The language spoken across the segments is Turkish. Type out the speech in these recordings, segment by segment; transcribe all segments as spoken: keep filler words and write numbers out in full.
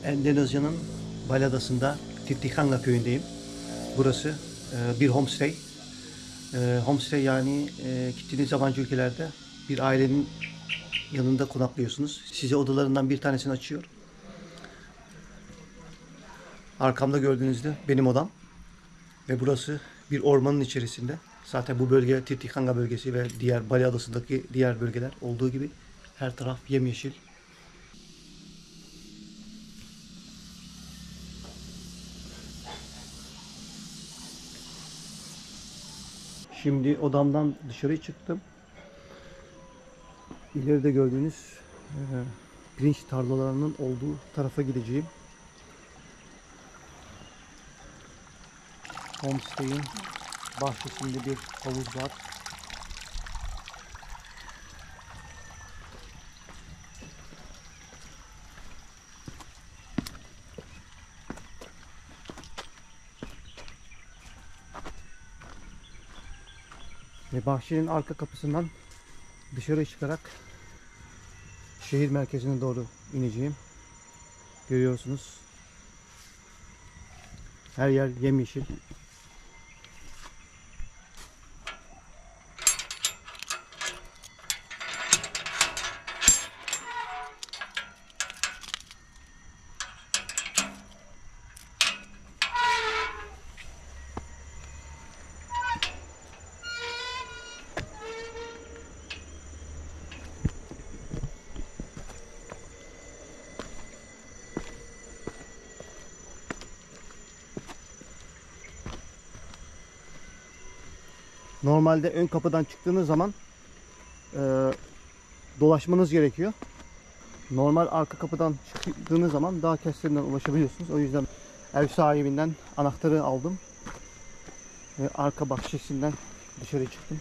Endonezya'nın Bali Adası'nda Titicanga köyündeyim. Burası e, bir homestay. E, homestay yani e, gittiğiniz yabancı ülkelerde bir ailenin yanında konaklıyorsunuz. Size odalarından bir tanesini açıyor. Arkamda gördüğünüzde benim odam. Ve burası bir ormanın içerisinde. Zaten bu bölge Titicanga bölgesi ve diğer Bali Adası'ndaki diğer bölgeler olduğu gibi her taraf yemyeşil. Şimdi odamdan dışarı çıktım. İleride gördüğünüz e, pirinç tarlalarının olduğu tarafa gideceğim. Homestay'in bahçesinde bir havuz var. Ve bahçenin arka kapısından dışarı çıkarak şehir merkezine doğru ineceğim. Görüyorsunuz. Her yer yemyeşil. Normalde ön kapıdan çıktığınız zaman e, dolaşmanız gerekiyor. Normal arka kapıdan çıktığınız zaman daha kestirden ulaşabiliyorsunuz. O yüzden ev sahibinden anahtarı aldım. Ve arka bahçesinden dışarı çıktım.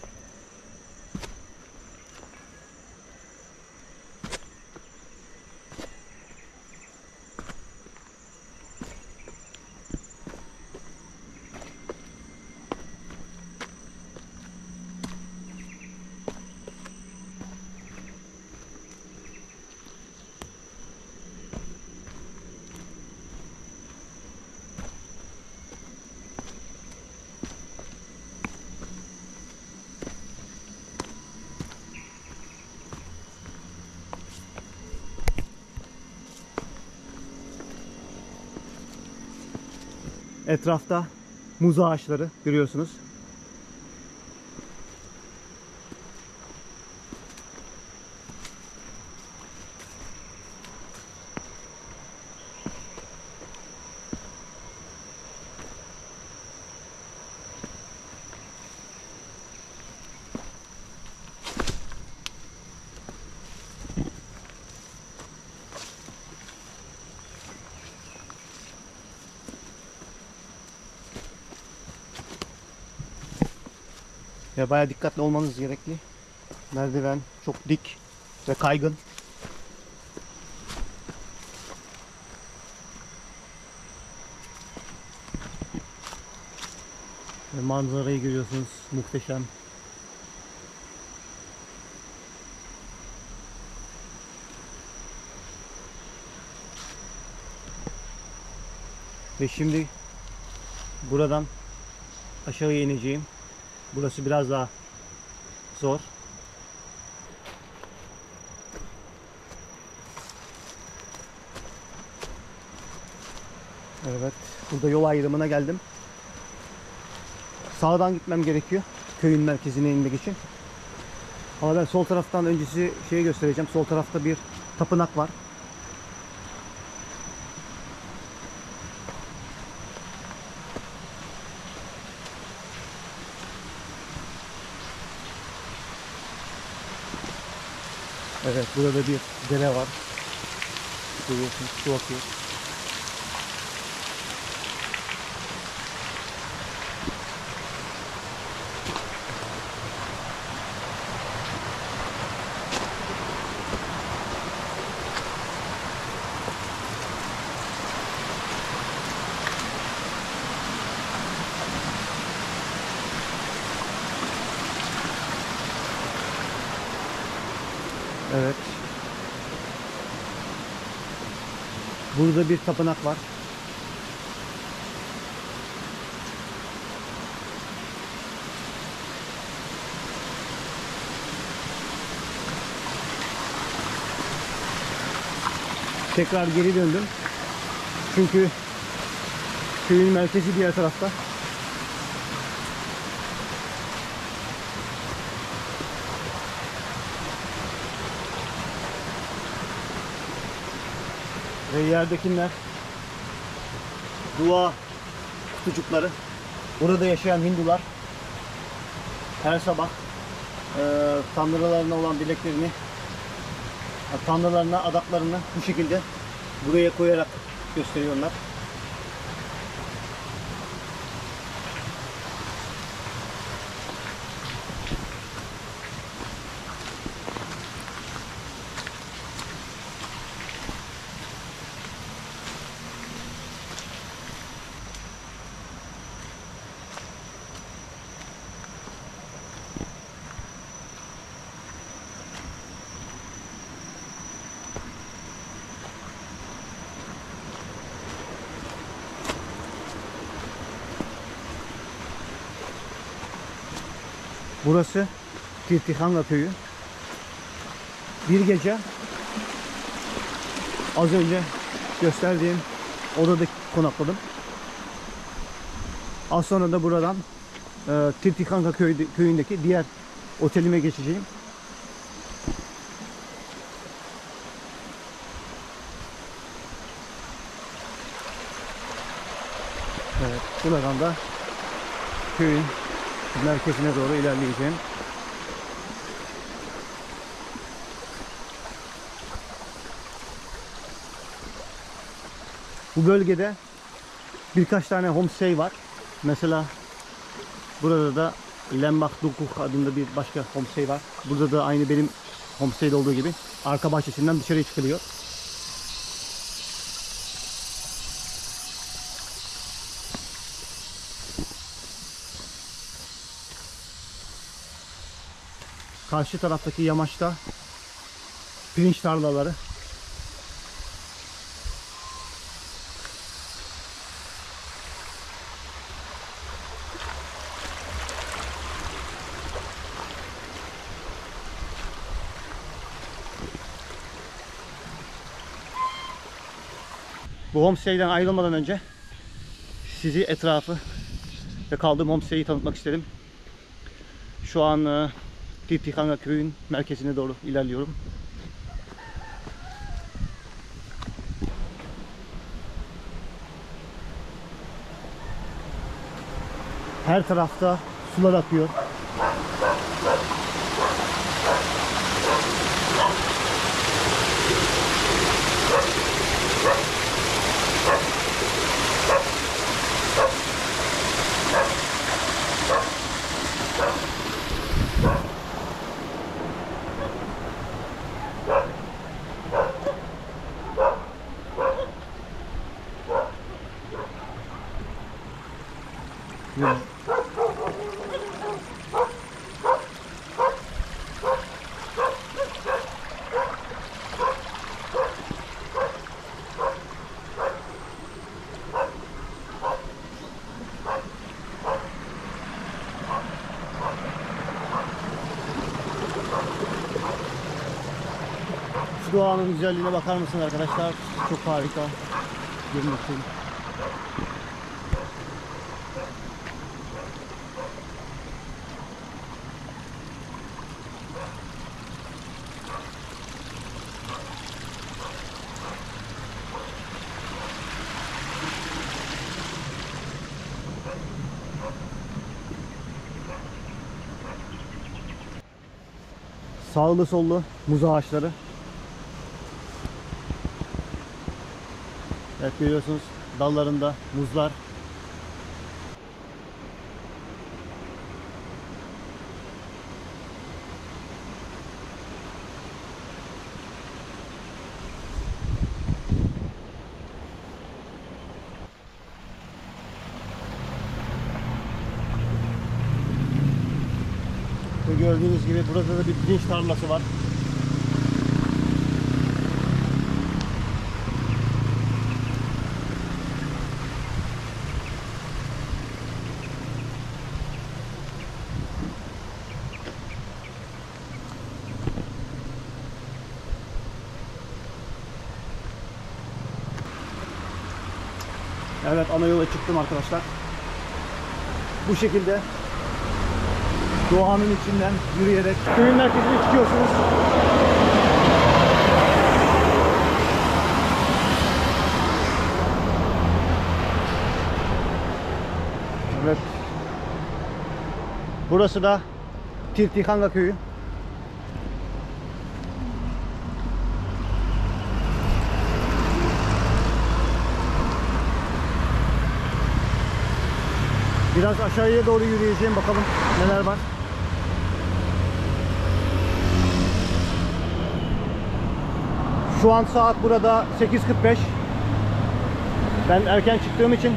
Etrafta muz ağaçları görüyorsunuz. Ve bayağı dikkatli olmanız gerekli. Merdiven çok dik ve kaygan. Ve manzarayı görüyorsunuz. Muhteşem. Ve şimdi buradan aşağıya ineceğim. Burası biraz daha zor. Evet, burada yol ayrımına geldim. Sağdan gitmem gerekiyor köyün merkezine inmek için. Ama ben sol taraftan öncesi şeyi göstereceğim. Sol tarafta bir tapınak var. Evet, burada bir dere var. Görüyorsunuz, su akıyor. Evet. Burada bir tapınak var. Tekrar geri döndüm. Çünkü köyün merkezi diğer tarafta. Ve yerdekiler dua kutucukları. Burada yaşayan Hindular her sabah e, tanrılarına olan dileklerini, tanrılarına adaklarını bu şekilde buraya koyarak gösteriyorlar. Burası Tirtihanga köyü. Bir gece az önce gösterdiğim odada konakladım. Az sonra da buradan e, Tirtihanga köyündeki diğer otelime geçeceğim. Evet, buradan da köyün merkezine doğru ilerleyeceğim. Bu bölgede birkaç tane homestay var. Mesela burada da Lembach Dukuk adında bir başka homestay var. Burada da aynı benim homestay'de olduğu gibi arka bahçesinden dışarıya çıkılıyor. Karşı taraftaki yamaçta pirinç tarlaları. Bu homestay'den ayrılmadan önce sizi etrafı ve kaldığım homestay'i tanıtmak istedim. Şu an e, Tirtihanga köyün merkezine doğru ilerliyorum. Her tarafta sular akıyor. Şu doğanın güzelliğine bakar mısınız arkadaşlar? Çok harika. Görüntü. Sağlı sollu muz ağaçları. Evet, görüyorsunuz dallarında muzlar. Ve gördüğünüz gibi burada da bir pirinç tarlası var. Evet, ana yola çıktım arkadaşlar. Bu şekilde doğanın içinden yürüyerek köyün merkezine çıkıyorsunuz. Evet. Burası da Tirtikanga köyü. Biraz aşağıya doğru yürüyeceğim, bakalım neler var. Şu an saat burada sekiz kırk beş. Ben erken çıktığım için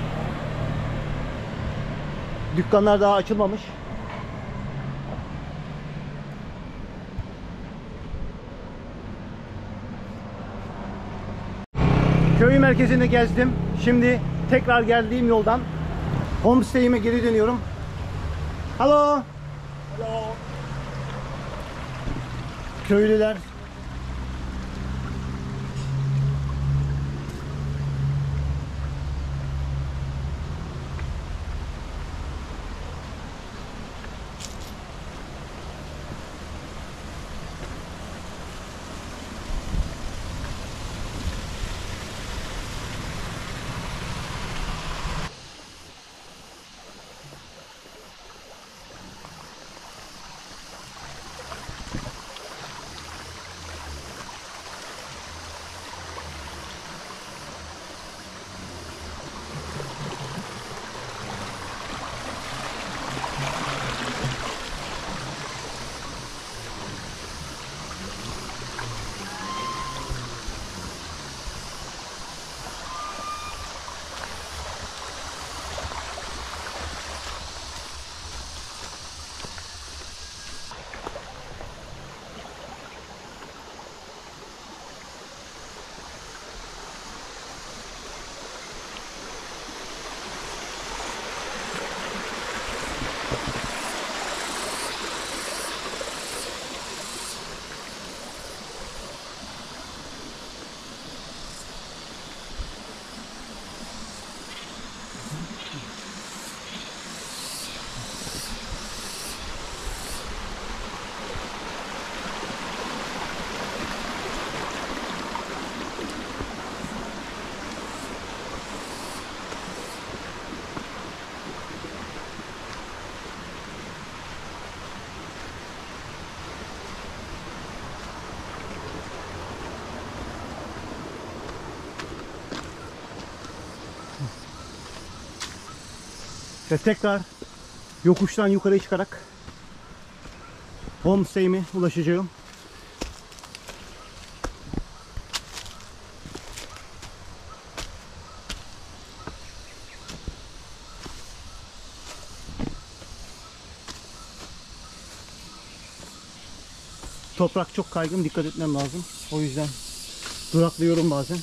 dükkanlar daha açılmamış. Köy merkezini gezdim. Şimdi tekrar geldiğim yoldan homestay'ime geri dönüyorum. Hello. Hello. Köylüler ve tekrar yokuştan yukarı çıkarak homestay'ime ulaşacağım. Toprak çok kaygan, dikkat etmem lazım. O yüzden duraklıyorum bazen.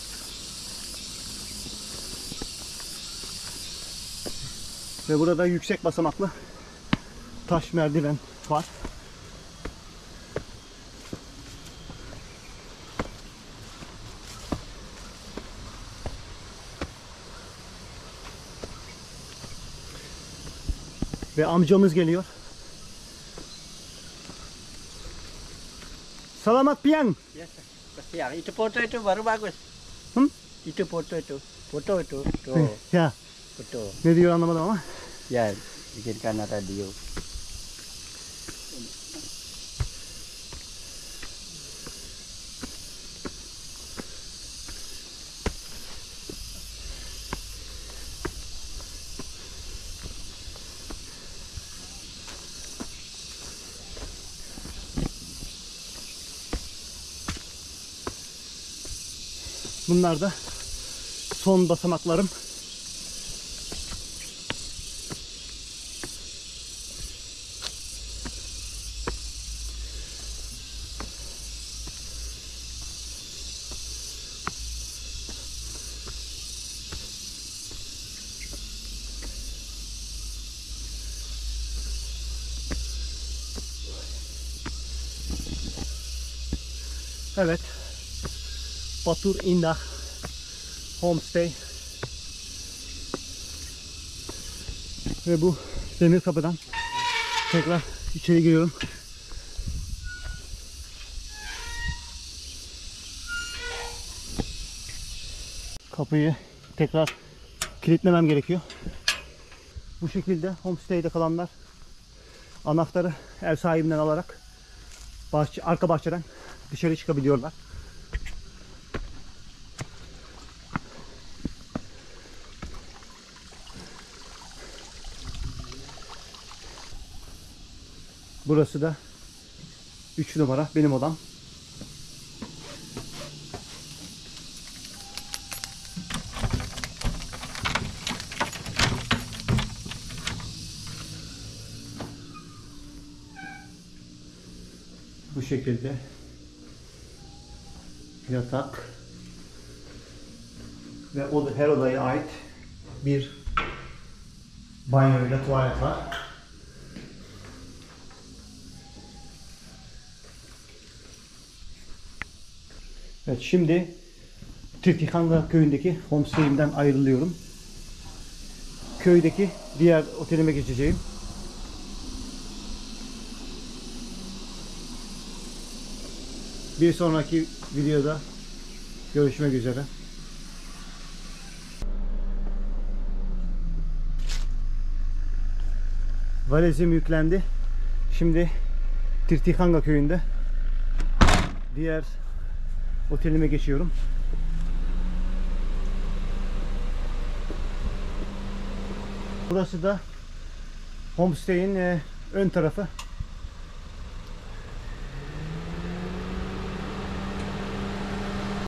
Ve burada yüksek basamaklı taş merdiven var. Ve amcamız geliyor. Selamat piang. Yes, kesiang. Itu foto itu baru bagus. Hmm? Itu foto itu. Foto itu. Tuh. Ya, Foto. ne diyor anlamadım ama. Ya, bikinkan radio. Bunlar da son basamaklarım. Evet. Batur Indah Homestay. Ve bu demir kapıdan tekrar içeri giriyorum. Kapıyı tekrar kilitlemem gerekiyor. Bu şekilde homestay'de kalanlar anahtarı ev sahibinden alarak bahçe, arka bahçeden dışarı çıkabiliyorlar. Burası da üç numara benim odam. Bu şekilde yatak ve o her odaya ait bir banyo ile tuvalet var. Evet, şimdi Tirtikanga köyündeki homestay'imden ayrılıyorum. Köydeki diğer otelime geçeceğim. Bir sonraki videoda görüşmek üzere. Valizim yüklendi. Şimdi Tirtikanga köyünde diğer otelime geçiyorum. Burası da homestay'in ön tarafı.